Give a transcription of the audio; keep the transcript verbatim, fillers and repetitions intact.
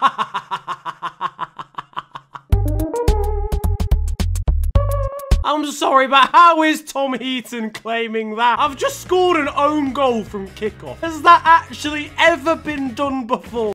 I'm sorry, but how is Tom Heaton claiming that? I've just scored an own goal from kickoff. Has that actually ever been done before?